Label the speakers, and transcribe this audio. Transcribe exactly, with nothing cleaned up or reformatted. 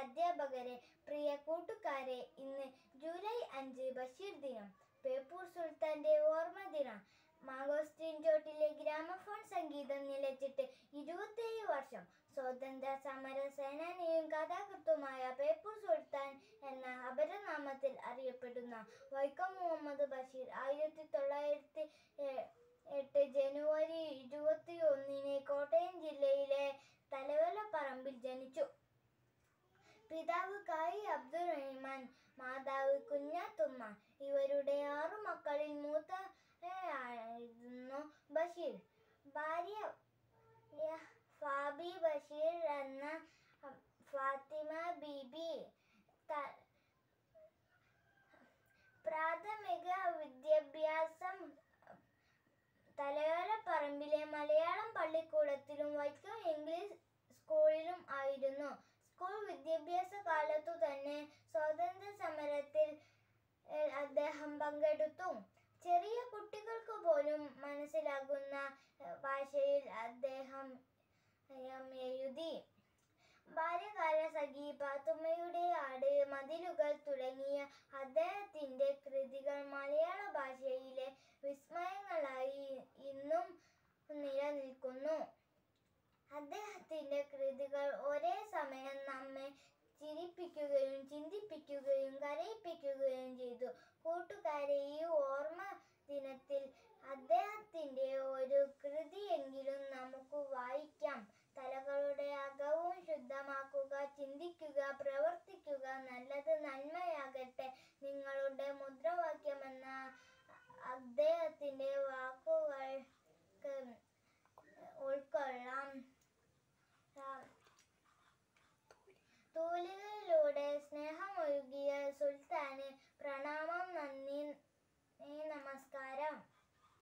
Speaker 1: അധ്യാപകരെ, പ്രിയ കൂട്ടുകാരെ, ഇന്ന് ജൂലൈ അഞ്ച് ബഷീർ ദിനം, ബേപ്പൂർ സുൽത്താന്റെ ഓർമ്മ ദിനം. മാംഗോസ്റ്റീൻ ചോട്ടിലെ ഗ്രാമഫോൺ സംഗീതം നിലച്ചിട്ട് ഇരുപത്തിയേഴ് വർഷം. സ്വാതന്ത്ര്യ സമര സേനാനിയും കഥാകൃത്തുമായ ബേപ്പൂർ സുൽത്താൻ എന്ന അപരനാമത്തിൽ അറിയപ്പെടുന്ന വൈക്കം മുഹമ്മദ് ബഷീർ ആയിരത്തി തൊള്ളായിരത്തി എട്ട് ജനുവരി ഇരുപത്തി ഒന്നിന് കോട്ടയം ജില്ലയിലെ തലവലപ്പറമ്പിൽ ജനിച്ചു. പിതാവ് കായി അബ്ദുറഹിമാൻ, മാതാവ് കുഞ്ഞാത്തുമ്മ. ഇവരുടെ ആറു മക്കളിൽ മൂത്തയായിരുന്നു ബഷീർ. ഭാര്യ ഫാബി ബഷീർ എന്ന ഫാത്തിമ ബീബി. പ്രാഥമിക വിദ്യാഭ്യാസം തലയോലപ്പറമ്പിലെ മലയാളം പള്ളിക്കൂടത്തിലും വൈക്കം ഇംഗ്ലീഷ് സ്കൂളിലും ആയിരുന്നു. സ്കൂൾ വിദ്യാഭ്യാസ കാലത്തു തന്നെ സ്വാതന്ത്ര്യ സമരത്തിൽ അദ്ദേഹം പങ്കെടുത്തു. ചെറിയ കുട്ടികൾക്ക് പോലും മനസ്സിലാകുന്ന ഭാഷയിൽ അദ്ദേഹം എഴുതി. ബാല്യകാലസഖി, പാത്തുമ്മയുടെ ആട്, മതിലുകൾ തുടങ്ങിയ അദ്ദേഹത്തിന്റെ കൃതികൾ മലയാള ഭാഷയിലെ വിസ്മയങ്ങളായി ഇന്നും നിലനിൽക്കുന്നു. അദ്ദേഹത്തിന്റെ കൃതികൾ ഒരേ സമയം നമ്മെ ചിരിപ്പിക്കുകയും ചിന്തിപ്പിക്കുകയും കരയിപ്പിക്കുകയും ചെയ്തു. കൂട്ടുകാരെ, ഈ ഓർമ്മ ദിനത്തിൽ അദ്ദേഹത്തിന്റെ ഒരു കൃതിയെങ്കിലും നമുക്ക് വായിക്കാം. തലകളുടെ അകവും ശുദ്ധമാക്കുക, ചിന്തിക്കുക, പ്രവർത്തിക്കുക, നല്ലത് നന്മയാകട്ടെ നിങ്ങളുടെ മുദ്രാവാക്യമെന്ന അദ്ദേഹത്തിന്റെ വാക്കുകൾക്ക് ഉൾക്കൊള്ളാം. തൂലികയിലൂടെ സ്നേഹമൊഴുകിയ